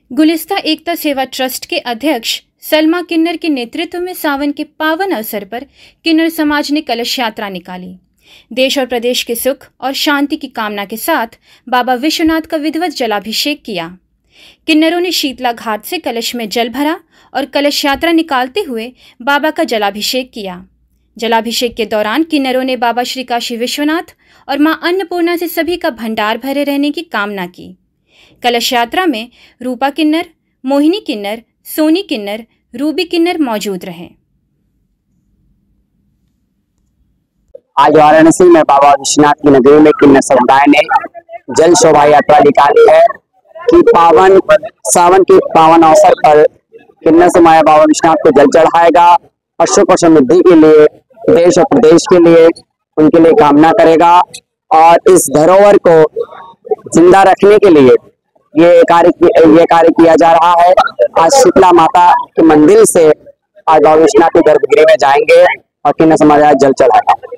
गुलिस्ता एकता सेवा ट्रस्ट के अध्यक्ष सलमा किन्नर के नेतृत्व में सावन के पावन अवसर पर किन्नर समाज ने कलश यात्रा निकाली। देश और प्रदेश के सुख और शांति की कामना के साथ बाबा विश्वनाथ का विधिवत जलाभिषेक किया। किन्नरों ने शीतला घाट से कलश में जल भरा और कलश यात्रा निकालते हुए बाबा का जलाभिषेक किया। जलाभिषेक के दौरान किन्नरों ने बाबा श्री काशी विश्वनाथ और मां अन्नपूर्णा से सभी का भंडार भरे रहने की कामना की। कलश यात्रा में रूपा किन्नर, मोहिनी किन्नर, सोनी किन्नर, रूबी किन्नर मौजूद रहे। आज वाराणसी में बाबा विश्वनाथ की नगरी में किन्नर समुदाय ने जल शोभा यात्रा निकाली है कि सावन के पावन अवसर पर किन्नर समुदाय बाबा विश्वनाथ को जल चढ़ाएगा और सुख और समृद्धि के लिए, देश और प्रदेश के लिए उनके लिए कामना करेगा। और इस धरोहर को जिंदा रखने के लिए ये कार्य किया जा रहा है। आज शीतला माता के मंदिर से आज बाबा विश्वनाथ के गर्भगृह में जाएंगे और किन्नर समुदाय जल चढ़ाएगा।